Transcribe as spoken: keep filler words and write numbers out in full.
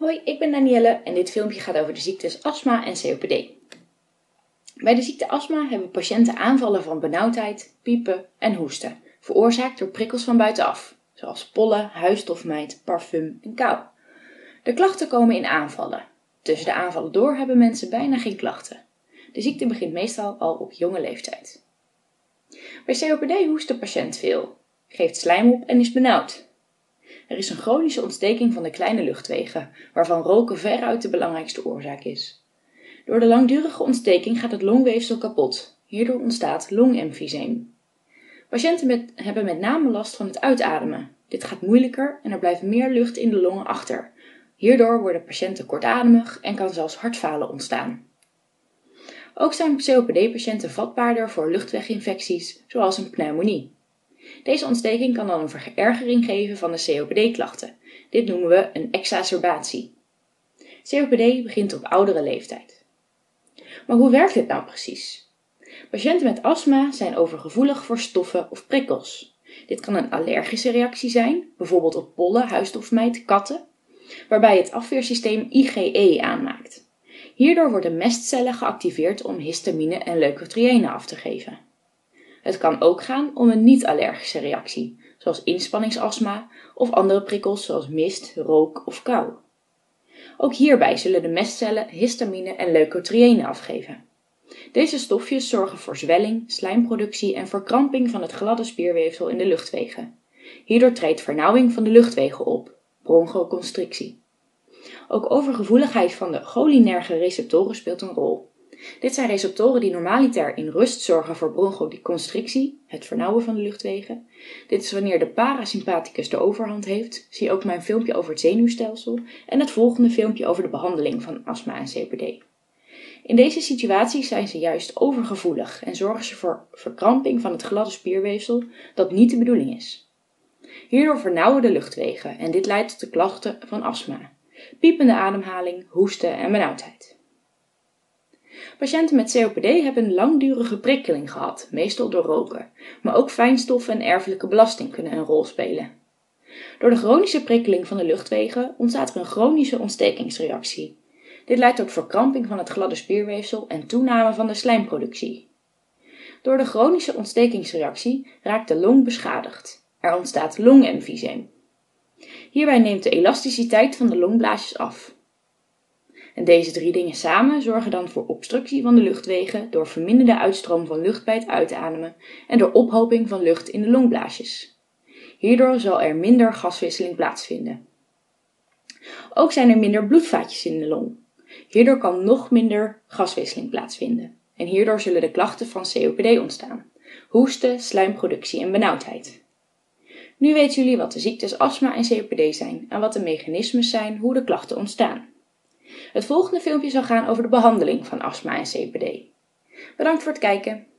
Hoi, ik ben Danielle en dit filmpje gaat over de ziektes astma en C O P D. Bij de ziekte astma hebben patiënten aanvallen van benauwdheid, piepen en hoesten, veroorzaakt door prikkels van buitenaf, zoals pollen, huisstofmijt, parfum en kou. De klachten komen in aanvallen. Tussen de aanvallen door hebben mensen bijna geen klachten. De ziekte begint meestal al op jonge leeftijd. Bij C O P D hoest de patiënt veel, geeft slijm op en is benauwd. Er is een chronische ontsteking van de kleine luchtwegen, waarvan roken veruit de belangrijkste oorzaak is. Door de langdurige ontsteking gaat het longweefsel kapot. Hierdoor ontstaat longemfyseem. Patiënten met, hebben met name last van het uitademen. Dit gaat moeilijker en er blijft meer lucht in de longen achter. Hierdoor worden patiënten kortademig en kan zelfs hartfalen ontstaan. Ook zijn C O P D-patiënten vatbaarder voor luchtweginfecties, zoals een pneumonie. Deze ontsteking kan dan een verergering geven van de C O P D-klachten. Dit noemen we een exacerbatie. C O P D begint op oudere leeftijd. Maar hoe werkt dit nou precies? Patiënten met astma zijn overgevoelig voor stoffen of prikkels. Dit kan een allergische reactie zijn, bijvoorbeeld op pollen, huisstofmijt, katten, waarbij het afweersysteem I G E aanmaakt. Hierdoor worden mestcellen geactiveerd om histamine en leukotriënen af te geven. Het kan ook gaan om een niet-allergische reactie, zoals inspanningsastma of andere prikkels zoals mist, rook of kou. Ook hierbij zullen de mestcellen histamine en leukotriënen afgeven. Deze stofjes zorgen voor zwelling, slijmproductie en verkramping van het gladde spierweefsel in de luchtwegen. Hierdoor treedt vernauwing van de luchtwegen op, bronchoconstrictie. Ook overgevoeligheid van de cholinerge receptoren speelt een rol. Dit zijn receptoren die normaliter in rust zorgen voor bronchoconstrictie, het vernauwen van de luchtwegen. Dit is wanneer de parasympathicus de overhand heeft. Zie ook mijn filmpje over het zenuwstelsel en het volgende filmpje over de behandeling van astma en C O P D. In deze situaties zijn ze juist overgevoelig en zorgen ze voor verkramping van het gladde spierweefsel dat niet de bedoeling is. Hierdoor vernauwen de luchtwegen en dit leidt tot de klachten van astma, piepende ademhaling, hoesten en benauwdheid. Patiënten met C O P D hebben een langdurige prikkeling gehad, meestal door roken, maar ook fijnstoffen en erfelijke belasting kunnen een rol spelen. Door de chronische prikkeling van de luchtwegen ontstaat er een chronische ontstekingsreactie. Dit leidt tot verkramping van het gladde spierweefsel en toename van de slijmproductie. Door de chronische ontstekingsreactie raakt de long beschadigd. Er ontstaat longemfyseem. Hierbij neemt de elasticiteit van de longblaasjes af. En deze drie dingen samen zorgen dan voor obstructie van de luchtwegen door verminderde uitstroom van lucht bij het uitademen en door ophoping van lucht in de longblaasjes. Hierdoor zal er minder gaswisseling plaatsvinden. Ook zijn er minder bloedvaatjes in de long. Hierdoor kan nog minder gaswisseling plaatsvinden. En hierdoor zullen de klachten van C O P D ontstaan: hoesten, slijmproductie en benauwdheid. Nu weten jullie wat de ziektes astma en C O P D zijn en wat de mechanismes zijn hoe de klachten ontstaan. Het volgende filmpje zal gaan over de behandeling van astma en C O P D. Bedankt voor het kijken.